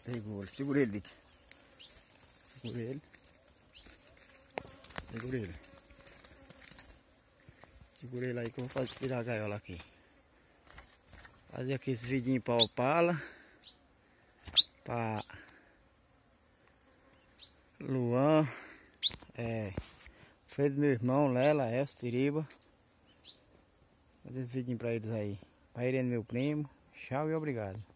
Pegou, segura ele, Dick. Segura ele. Segura ele. Segura ele aí que eu vou fazer tirar a gaiola aqui. Fazer aqui esse vidinho pra Opala. Pra Luan. Fredo, meu irmão, Lela, Elcio, Tiriba. Fazer esse vidinho pra eles aí. Pra Irene, meu primo. Tchau e obrigado.